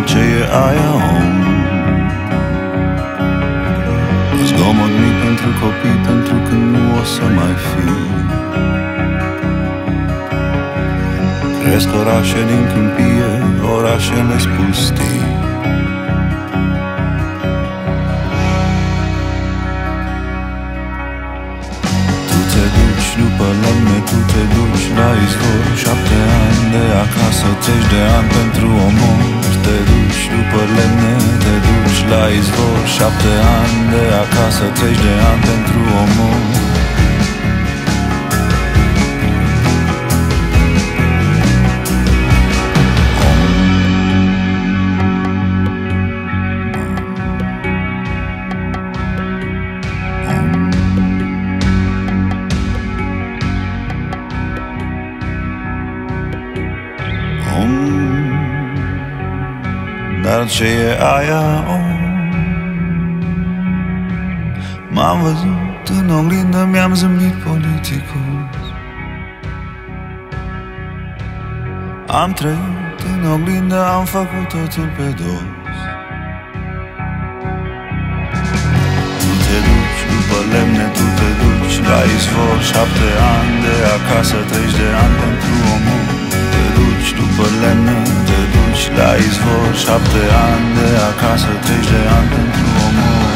dar ce e aia, om? Zgomot mic pentru copii, pentru că nu o să mai fi. Cresc orașe din câmpie, orașele spustii. Tu te duci după lemne, tu te duci la izvor. 7 ani de acasă, 30 de ani pentru omor. Te duci după lemne, te duci la izvor. 7 ani de acasă, 30 de ani pentru omor. Dar ce e aia, om? M-am văzut în oglindă, mi-am zâmbit politicos. Am trăit în oglindă, am făcut totul pe dos. Tu te duci după lemne, tu te duci la izvor. 7 ani de acasă, 30 de ani pentru omor. Te duci după lemne, te duci la izvor. 7 ani de acasă, 30 de ani pentru omor.